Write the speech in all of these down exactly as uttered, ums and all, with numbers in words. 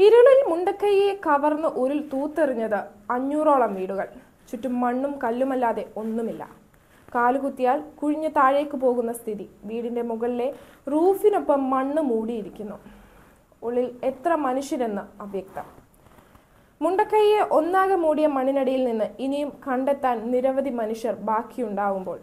ഇരുളിൽ മുണ്ടക്കൈയെ കവർന്ന് ഉരുൾ തൂത്തെറിഞ്ഞത് അഞ്ഞൂറോളം വീടുകൾ. ചുറ്റും മണ്ണും കല്ലുമല്ലാതെ ഒന്നുമില്ല. കാലുകുത്തിയാൽ കുഴിഞ്ഞ് താഴേക്ക് പോകുന്ന സ്ഥിതി. വീടിന്റെ മുകളിലെ റൂഫിനൊപ്പം മണ്ണ് മൂടിയിരിക്കുന്നു. ഉള്ളിൽ എത്ര മനുഷ്യരെന്ന് അവ്യക്തം. മുണ്ടക്കൈയെ ഒന്നാകെ മൂടിയ മണ്ണിനടിയിൽ നിന്ന് ഇനിയും കണ്ടെത്താൻ നിരവധി മനുഷ്യർ ബാക്കിയുണ്ടാവുമ്പോൾ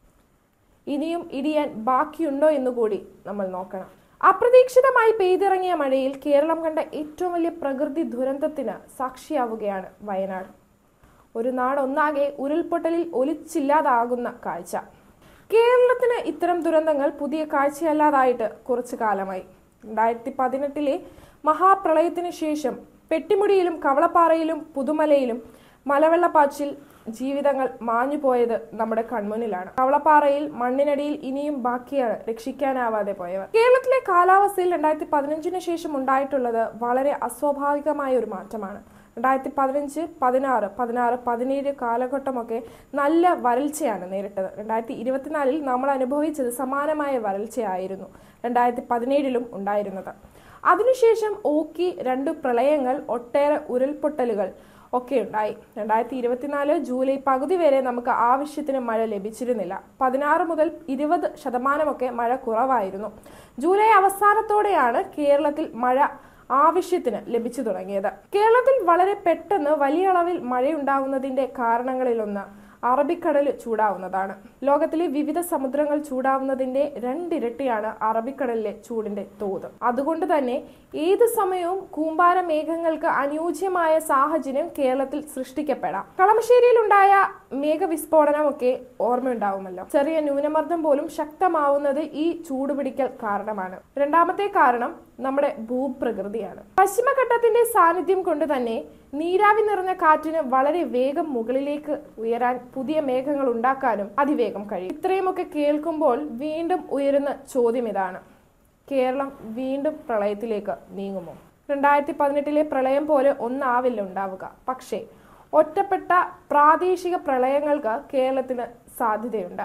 ഇനിയും ഇടിയാൻ ബാക്കിയുണ്ടോ എന്നുകൂടി നമ്മൾ നോക്കണം. അപ്രതീക്ഷിതമായി പെയ്തിറങ്ങിയ മഴയിൽ കേരളം കണ്ട ഏറ്റവും വലിയ പ്രകൃതി ദുരന്തത്തിന് സാക്ഷിയാവുകയാണ് വയനാട്. ഒരു നാടൊന്നാകെ ഉരുൾപൊട്ടലിൽ ഒലിച്ചില്ലാതാകുന്ന കാഴ്ച. കേരളത്തിന് ഇത്തരം ദുരന്തങ്ങൾ പുതിയ കാഴ്ചയല്ലാതായിട്ട് കുറച്ചു കാലമായി. രണ്ടായിരത്തി പതിനെട്ടിലെ മഹാപ്രളയത്തിന് ശേഷം പെട്ടിമുടിയിലും കവളപ്പാറയിലും പുതുമലയിലും മലവെള്ളപ്പാച്ചിൽ ജീവിതങ്ങൾ മാഞ്ഞുപോയത് നമ്മുടെ കൺമുന്നിലാണ്. കവളപ്പാറയിൽ മണ്ണിനടിയിൽ ഇനിയും ബാക്കിയാണ് രക്ഷിക്കാനാവാതെ പോയവർ. കേരളത്തിലെ കാലാവസ്ഥയിൽ രണ്ടായിരത്തി പതിനഞ്ചിന് ശേഷം ഉണ്ടായിട്ടുള്ളത് വളരെ അസ്വാഭാവികമായ ഒരു മാറ്റമാണ്. രണ്ടായിരത്തി പതിനഞ്ച് പതിനാറ് പതിനാറ് പതിനേഴ് കാലഘട്ടമൊക്കെ നല്ല വരൾച്ചയാണ് നേരിട്ടത്. രണ്ടായിരത്തി ഇരുപത്തിനാലിൽ നമ്മൾ അനുഭവിച്ചത് സമാനമായ വരൾച്ചയായിരുന്നു രണ്ടായിരത്തി പതിനേഴിലും ഉണ്ടായിരുന്നത്. അതിനുശേഷം ഓക്കി രണ്ട് പ്രളയങ്ങൾ, ഒട്ടേറെ ഉരുൾപൊട്ടലുകൾ ഒക്കെ ഉണ്ടായി. രണ്ടായിരത്തി ഇരുപത്തിനാല് ജൂലൈ പകുതി വരെ നമുക്ക് ആവശ്യത്തിന് മഴ ലഭിച്ചിരുന്നില്ല. പതിനാറ് മുതൽ ഇരുപത് ശതമാനമൊക്കെ മഴ കുറവായിരുന്നു. ജൂലൈ അവസാനത്തോടെയാണ് കേരളത്തിൽ മഴ ആവശ്യത്തിന് ലഭിച്ചു തുടങ്ങിയത്. കേരളത്തിൽ വളരെ പെട്ടെന്ന് വലിയ അളവിൽ മഴയുണ്ടാവുന്നതിന്റെ കാരണങ്ങളിലൊന്ന് അറബിക്കടൽ ചൂടാവുന്നതാണ്. ലോകത്തിലെ വിവിധ സമുദ്രങ്ങൾ ചൂടാവുന്നതിന്റെ രണ്ടിരട്ടിയാണ് അറബിക്കടലിലെ ചൂടിന്റെ തോത്. അതുകൊണ്ട് തന്നെ ഏത് സമയവും കൂമ്പാര മേഘങ്ങൾക്ക് അനുയോജ്യമായ സാഹചര്യം കേരളത്തിൽ സൃഷ്ടിക്കപ്പെടാം. കളമശ്ശേരിയിലുണ്ടായ മേഘവിസ്ഫോടനമൊക്കെ ഓർമ്മയുണ്ടാവുമല്ലോ. ചെറിയ ന്യൂനമർദ്ദം പോലും ശക്തമാവുന്നത് ഈ ചൂടുപിടിക്കൽ കാരണമാണ്. രണ്ടാമത്തെ കാരണം നമ്മുടെ ഭൂപ്രകൃതിയാണ്. പശ്ചിമഘട്ടത്തിന്റെ സാന്നിധ്യം കൊണ്ട് തന്നെ നീരാവി നിറഞ്ഞ കാറ്റിന് വളരെ വേഗം മുകളിലേക്ക് ഉയരാൻ, പുതിയ മേഘങ്ങൾ ഉണ്ടാക്കാനും അതിവേഗം കഴിയും. ഇത്രയുമൊക്കെ കേൾക്കുമ്പോൾ വീണ്ടും ഉയരുന്ന ചോദ്യം ഇതാണ്: കേരളം വീണ്ടും പ്രളയത്തിലേക്ക് നീങ്ങുമോ? രണ്ടായിരത്തി പതിനെട്ടിലെ പ്രളയം പോലെ ഒന്നാവില്ല ഉണ്ടാവുക. പക്ഷേ ഒറ്റപ്പെട്ട പ്രാദേശിക പ്രളയങ്ങൾക്ക് കേരളത്തിന് സാധ്യതയുണ്ട്.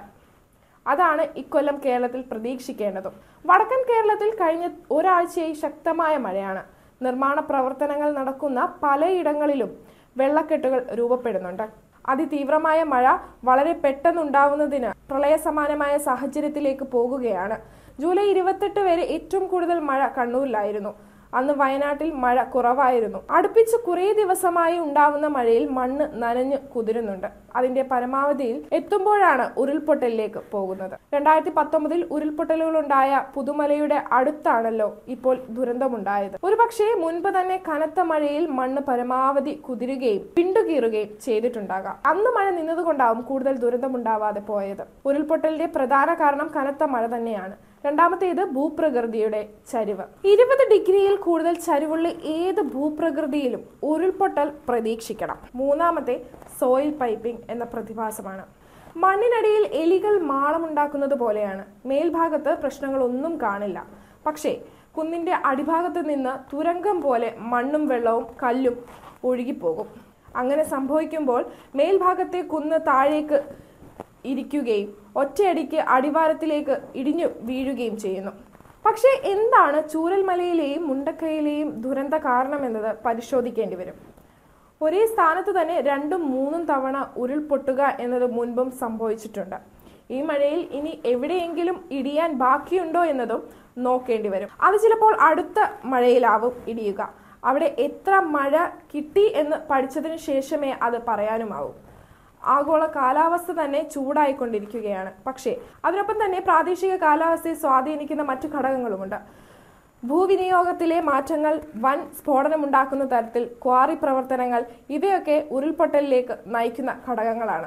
അതാണ് ഇക്കൊല്ലം കേരളത്തിൽ പ്രതീക്ഷിക്കേണ്ടതും. വടക്കൻ കേരളത്തിൽ കഴിഞ്ഞ ഒരാഴ്ചയായി ശക്തമായ മഴയാണ്. നിർമ്മാണ പ്രവർത്തനങ്ങൾ നടക്കുന്ന പലയിടങ്ങളിലും വെള്ളക്കെട്ടുകൾ രൂപപ്പെടുന്നുണ്ട്. അതിതീവ്രമായ മഴ വളരെ പെട്ടെന്നുണ്ടാവുന്നതിന് പ്രളയസമാനമായ സാഹചര്യത്തിലേക്ക് പോകുകയാണ്. ജൂലൈ ഇരുപത്തെട്ട് വരെ ഏറ്റവും കൂടുതൽ മഴ കണ്ണൂരിലായിരുന്നു. അന്ന് വയനാട്ടിൽ മഴ കുറവായിരുന്നു. അടുപ്പിച്ച് കുറേ ദിവസമായി ഉണ്ടാവുന്ന മഴയിൽ മണ്ണ് നനഞ്ഞു കുതിരുന്നുണ്ട്. അതിന്റെ പരമാവധിയിൽ എത്തുമ്പോഴാണ് ഉരുൾപൊട്ടലിലേക്ക് പോകുന്നത്. രണ്ടായിരത്തി പത്തൊമ്പതിൽ ഉരുൾപൊട്ടലുകളുണ്ടായ പുതുമലയുടെ അടുത്താണല്ലോ ഇപ്പോൾ ദുരന്തമുണ്ടായത്. ഒരുപക്ഷെ മുൻപ് തന്നെ കനത്ത മഴയിൽ മണ്ണ് പരമാവധി കുതിരുകയും പിണ്ടുകീറുകയും ചെയ്തിട്ടുണ്ടാകാം. അന്ന് മഴ നിന്നതുകൊണ്ടാവും കൂടുതൽ ദുരന്തമുണ്ടാവാതെ പോയത്. ഉരുൾപൊട്ടലിന്റെ പ്രധാന കാരണം കനത്ത മഴ തന്നെയാണ്. രണ്ടാമത്തേത് ഭൂപ്രകൃതിയുടെ ചരിവ്. ഇരുപത് ഡിഗ്രിയിൽ കൂടുതൽ ചരിവുള്ള ഏത് ഭൂപ്രകൃതിയിലും ഉരുൾപൊട്ടൽ പ്രതീക്ഷിക്കണം. മൂന്നാമത്തെ സോയിൽ പൈപ്പിംഗ് എന്ന പ്രതിഭാസമാണ്. മണ്ണിനടിയിൽ എലികൾ മാളമുണ്ടാക്കുന്നത് പോലെയാണ്. മേൽഭാഗത്ത് പ്രശ്നങ്ങളൊന്നും കാണില്ല. പക്ഷേ കുന്നിന്റെ അടിഭാഗത്ത് നിന്ന് തുരങ്കം പോലെ മണ്ണും വെള്ളവും കല്ലും ഒഴുകിപ്പോകും. അങ്ങനെ സംഭവിക്കുമ്പോൾ മേൽഭാഗത്തെ കുന്ന് താഴേക്ക് ഇരിക്കുകയും ഒറ്റയടിക്ക് അടിവാരത്തിലേക്ക് ഇടിഞ്ഞു വീഴുകയും ചെയ്യുന്നു. പക്ഷേ എന്താണ് ചൂരൽമലയിലെയും മുണ്ടക്കൈയിലെയും ദുരന്ത കാരണമെന്നത് പരിശോധിക്കേണ്ടി വരും. ഒരേ സ്ഥാനത്ത് തന്നെ രണ്ടും മൂന്നും തവണ ഉരുൾപൊട്ടുക എന്നത് മുൻപും സംഭവിച്ചിട്ടുണ്ട്. ഈ മഴയിൽ ഇനി എവിടെയെങ്കിലും ഇടിയാൻ ബാക്കിയുണ്ടോ എന്നതും നോക്കേണ്ടി വരും. അത് ചിലപ്പോൾ അടുത്ത മഴയിലാവും ഇടിയുക. അവിടെ എത്ര മഴ കിട്ടി എന്ന് പഠിച്ചതിന് ശേഷമേ അത് പറയാനുമാവൂ. ആഗോള കാലാവസ്ഥ തന്നെ ചൂടായിക്കൊണ്ടിരിക്കുകയാണ്. പക്ഷേ അതിനൊപ്പം തന്നെ പ്രാദേശിക കാലാവസ്ഥയെ സ്വാധീനിക്കുന്ന മറ്റു ഘടകങ്ങളുമുണ്ട്. ഭൂവിനിയോഗത്തിലെ മാറ്റങ്ങൾ, വൻ സ്ഫോടനമുണ്ടാക്കുന്ന തരത്തിൽ ക്വാറി പ്രവർത്തനങ്ങൾ, ഇവയൊക്കെ ഉരുൾപൊട്ടലിലേക്ക് നയിക്കുന്ന ഘടകങ്ങളാണ്.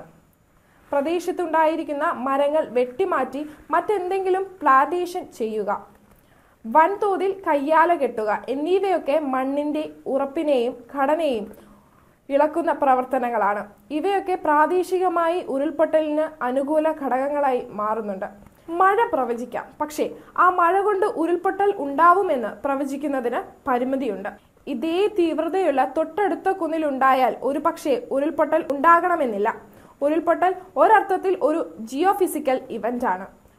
പ്രദേശത്തുണ്ടായിരിക്കുന്ന മരങ്ങൾ വെട്ടിമാറ്റി മറ്റെന്തെങ്കിലും പ്ലാന്റേഷൻ ചെയ്യുക, വൻതോതിൽ കയ്യാല കെട്ടുക എന്നിവയൊക്കെ മണ്ണിന്റെ ഉറപ്പിനെയും ഘടനയെയും ഇളക്കുന്ന പ്രവർത്തനങ്ങളാണ്. ഇവയൊക്കെ പ്രാദേശികമായി ഉരുൾപൊട്ടലിന് അനുകൂല ഘടകങ്ങളായി മാറുന്നുണ്ട്. മഴ പ്രവചിക്കാം, പക്ഷേ ആ മഴ കൊണ്ട് ഉരുൾപൊട്ടൽ ഉണ്ടാവുമെന്ന് പ്രവചിക്കുന്നതിന് പരിമിതിയുണ്ട്. ഇതേ തീവ്രതയുള്ള തൊട്ടടുത്ത കുന്നിലുണ്ടായാൽ ഒരു പക്ഷേ ഉരുൾപൊട്ടൽ ഉണ്ടാകണമെന്നില്ല. ഉരുൾപൊട്ടൽ ഒരർത്ഥത്തിൽ ഒരു ജിയോ ഫിസിക്കൽ ഇവന്റ് ആണ്.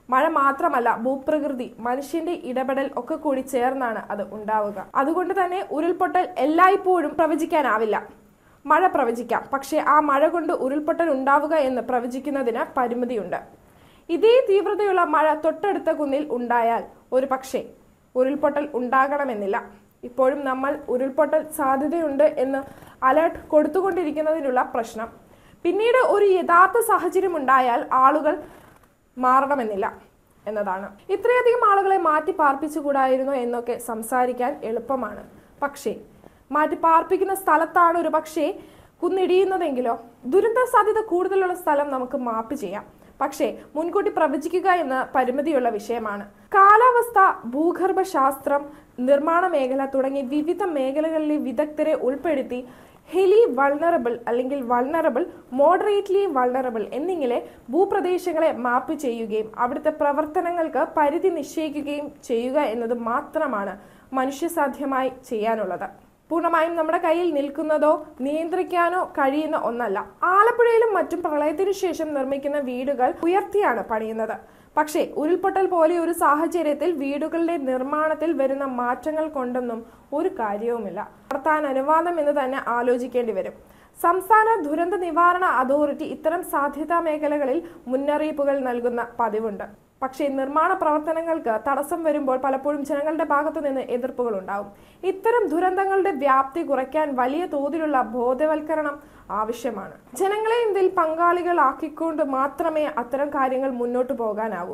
മഴ മാത്രമല്ല, ഭൂപ്രകൃതി, മനുഷ്യന്റെ ഇടപെടൽ ഒക്കെ കൂടി ചേർന്നാണ് അത് ഉണ്ടാവുക. അതുകൊണ്ട് തന്നെ ഉരുൾപൊട്ടൽ എല്ലായ്പ്പോഴും പ്രവചിക്കാനാവില്ല. മഴ പ്രവചിക്കാം, പക്ഷേ ആ മഴ കൊണ്ട് ഉരുൾപൊട്ടൽ ഉണ്ടാവുക എന്ന് പ്രവചിക്കുന്നതിന് പരിമിതിയുണ്ട്. ഇതേ തീവ്രതയുള്ള മഴ തൊട്ടടുത്ത കുന്നിൽ ഉണ്ടായാൽ ഒരു പക്ഷേ ഉരുൾപൊട്ടൽ ഉണ്ടാകണമെന്നില്ല. ഇപ്പോഴും നമ്മൾ ഉരുൾപൊട്ടൽ സാധ്യതയുണ്ട് എന്ന് അലേർട്ട് കൊടുത്തുകൊണ്ടിരിക്കുന്നതിനുള്ള പ്രശ്നം പിന്നീട് ഒരു യഥാർത്ഥ സാഹചര്യം ഉണ്ടായാൽ ആളുകൾ മാറണമെന്നില്ല എന്നതാണ്. ഇത്രയധികം ആളുകളെ മാറ്റി പാർപ്പിച്ചുകൂടായിരുന്നു എന്നൊക്കെ സംസാരിക്കാൻ എളുപ്പമാണ്. പക്ഷേ മാറ്റി പാർപ്പിക്കുന്ന സ്ഥലത്താണ് ഒരു പക്ഷേ കുന്നിടിയുന്നതെങ്കിലോ? ദുരന്ത സാധ്യത കൂടുതലുള്ള സ്ഥലം നമുക്ക് മാപ്പ് ചെയ്യാം, പക്ഷേ മുൻകൂട്ടി പ്രവചിക്കുക എന്ന പരിമിതിയുള്ള വിഷയമാണ്. കാലാവസ്ഥ, ഭൂഗർഭശാസ്ത്രം, നിർമ്മാണ മേഖല തുടങ്ങി വിവിധ മേഖലകളിലെ വിദഗ്ധരെ ഉൾപ്പെടുത്തി ഹെലി വൾണറബിൾ അല്ലെങ്കിൽ വൾണറബിൾ, മോഡറേറ്റ്ലി വൾണറബിൾ എന്നിങ്ങനെ ഭൂപ്രദേശങ്ങളെ മാപ്പ് ചെയ്യുകയും അവിടുത്തെ പ്രവർത്തനങ്ങൾക്ക് പരിധി നിശ്ചയിക്കുകയും ചെയ്യുക എന്നത് മാത്രമാണ് മനുഷ്യസാധ്യമായി ചെയ്യാനുള്ളത്. പൂർണ്ണമായും നമ്മുടെ കയ്യിൽ നിൽക്കുന്നതോ നിയന്ത്രിക്കാനോ കഴിയുന്ന ഒന്നല്ല. ആലപ്പുഴയിലും മറ്റും പ്രളയത്തിനു ശേഷം നിർമ്മിക്കുന്ന വീടുകൾ ഉയർത്തിയാണ് പണിയുന്നത്. പക്ഷേ ഉരുൾപൊട്ടൽ പോലെ ഒരു സാഹചര്യത്തിൽ വീടുകളുടെ നിർമ്മാണത്തിൽ വരുന്ന മാറ്റങ്ങൾ കൊണ്ടൊന്നും ഒരു കാര്യവുമില്ല. നടത്താൻ അനുവാദം എന്ന് തന്നെ ആലോചിക്കേണ്ടി വരും. സംസ്ഥാന ദുരന്ത നിവാരണ അതോറിറ്റി ഇത്തരം സാധ്യതാ മേഖലകളിൽ മുന്നറിയിപ്പുകൾ നൽകുന്ന പതിവുണ്ട്. പക്ഷേ നിർമ്മാണ പ്രവർത്തനങ്ങൾക്ക് തടസ്സം വരുമ്പോൾ പലപ്പോഴും ജനങ്ങളുടെ ഭാഗത്തു നിന്ന് എതിർപ്പുകൾ ഉണ്ടാവും. ഇത്തരം ദുരന്തങ്ങളുടെ വ്യാപ്തി കുറയ്ക്കാൻ വലിയ തോതിലുള്ള ബോധവൽക്കരണം ആവശ്യമാണ്. ജനങ്ങളെ ഇതിൽ പങ്കാളികളാക്കിക്കൊണ്ട് മാത്രമേ അത്തരം കാര്യങ്ങൾ മുന്നോട്ട് പോകാനാവൂ.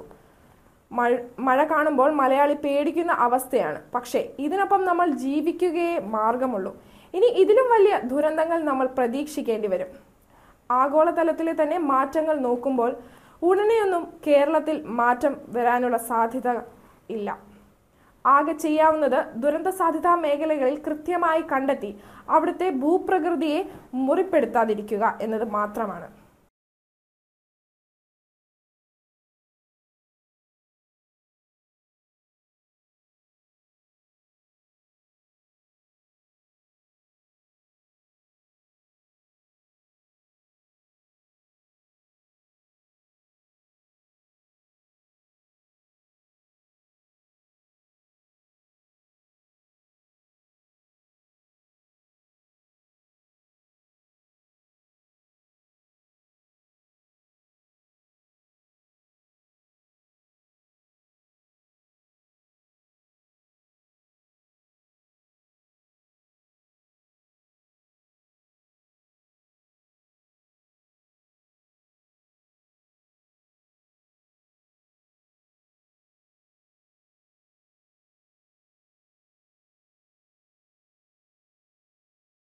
മഴ മഴ കാണുമ്പോൾ മലയാളി പേടിക്കുന്ന അവസ്ഥയാണ്. പക്ഷേ ഇതിനൊപ്പം നമ്മൾ ജീവിക്കുകയേ മാർഗമുള്ളൂ. ഇനി ഇതിലും വലിയ ദുരന്തങ്ങൾ നമ്മൾ പ്രതീക്ഷിക്കേണ്ടി വരും. ആഗോളതലത്തിലെ തന്നെ മാറ്റങ്ങൾ നോക്കുമ്പോൾ ഉടനെയൊന്നും കേരളത്തിൽ മാറ്റം വരാനുള്ള സാധ്യത ഇല്ല. ആകെ ചെയ്യാവുന്നത് ദുരന്ത സാധ്യതാ മേഖലകളിൽ കൃത്യമായി കണ്ടെത്തി അവിടുത്തെ ഭൂപ്രകൃതിയെ മുറിപ്പെടുത്താതിരിക്കുക എന്നത് മാത്രമാണ്.